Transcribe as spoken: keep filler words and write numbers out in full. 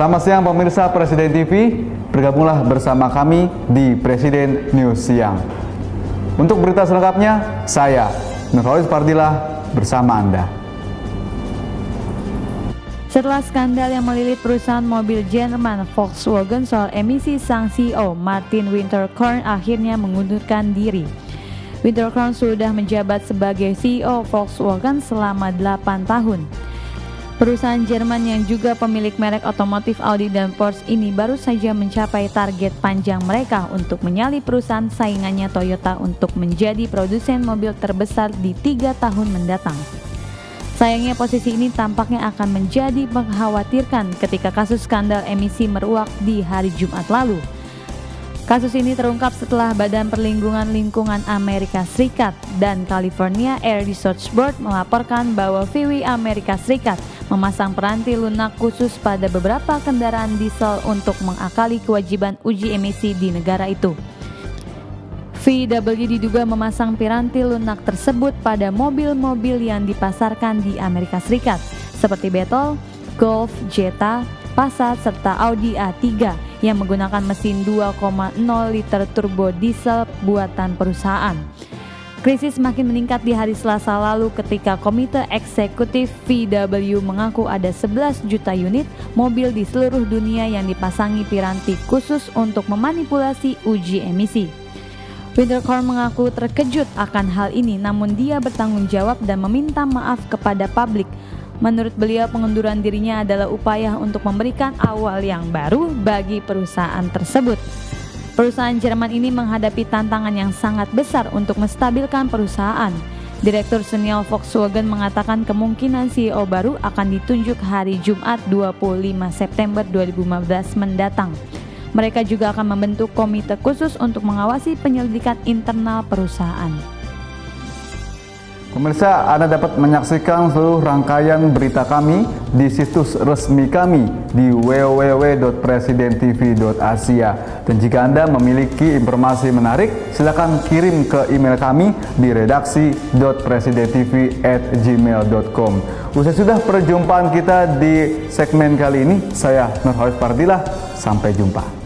Selamat siang pemirsa Presiden T V, bergabunglah bersama kami di Presiden News Siang. Untuk berita selengkapnya, saya Nurholis Fardillah bersama Anda. Setelah skandal yang melilit perusahaan mobil Jerman Volkswagen soal emisi, sang C E O Martin Winterkorn akhirnya mengundurkan diri. Winterkorn sudah menjabat sebagai C E O Volkswagen selama delapan tahun. Perusahaan Jerman yang juga pemilik merek otomotif Audi dan Porsche ini baru saja mencapai target panjang mereka untuk menyalip perusahaan saingannya Toyota untuk menjadi produsen mobil terbesar di tiga tahun mendatang. Sayangnya posisi ini tampaknya akan menjadi mengkhawatirkan ketika kasus skandal emisi meruak di hari Jumat lalu. Kasus ini terungkap setelah Badan Perlindungan Lingkungan Amerika Serikat dan California Air Resources Board melaporkan bahwa V W Amerika Serikat memasang peranti lunak khusus pada beberapa kendaraan diesel untuk mengakali kewajiban uji emisi di negara itu. V W diduga memasang piranti lunak tersebut pada mobil-mobil yang dipasarkan di Amerika Serikat seperti Beetle, Golf, Jetta, Passat, serta Audi A tiga yang menggunakan mesin dua koma nol liter turbo diesel buatan perusahaan. Krisis makin meningkat di hari Selasa lalu ketika Komite Eksekutif V W mengaku ada sebelas juta unit mobil di seluruh dunia yang dipasangi piranti khusus untuk memanipulasi uji emisi. Winterkorn mengaku terkejut akan hal ini, namun dia bertanggung jawab dan meminta maaf kepada publik. Menurut beliau, pengunduran dirinya adalah upaya untuk memberikan awal yang baru bagi perusahaan tersebut. Perusahaan Jerman ini menghadapi tantangan yang sangat besar untuk menstabilkan perusahaan. Direktur senior Volkswagen mengatakan kemungkinan C E O baru akan ditunjuk hari Jumat dua puluh lima September dua ribu lima belas mendatang. Mereka juga akan membentuk komite khusus untuk mengawasi penyelidikan internal perusahaan. Pemirsa, Anda dapat menyaksikan seluruh rangkaian berita kami di situs resmi kami di w w w dot presiden t v dot asia. Dan jika Anda memiliki informasi menarik, silakan kirim ke email kami di redaksi dot presiden t v at gmail dot com. Usai sudah perjumpaan kita di segmen kali ini, saya Nurholis Fardillah, sampai jumpa.